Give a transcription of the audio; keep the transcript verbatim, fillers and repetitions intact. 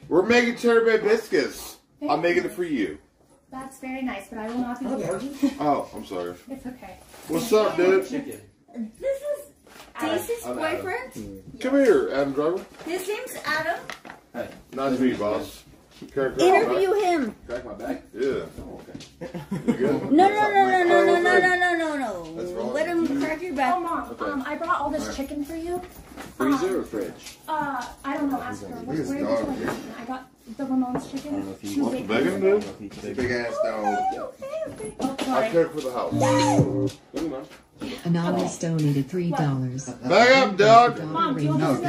We're making cherry bay biscuits. Very I'm making nice. it for you. That's very nice, but I will not be here. Oh, I'm sorry. It's okay. What's up, dude? Chicken. This is Stacy's boyfriend. Come here, Adam Driver. His name's Adam. Hey. Nice to meet you, boss. Crack, crack Interview my him. Crack my back? Yeah. Oh, okay. You good? No, no, no, no, no, no, no, no, no, no, That's no. wrong. Let him crack your Oh, back. Mom, Okay. um, I brought all this chicken for you. Freezer or fridge? Uh, I don't know. Ask her. Where, where This did you dog like the here. chicken? I got the Ramon's chicken. I don't know if you Two want big bacon, ones. dude? Big Big ass dog. Okay, okay, okay. Oh, I sorry. cook for the house. Anonymous donated three dollars. Back up, dog. Mom, do you want No, this?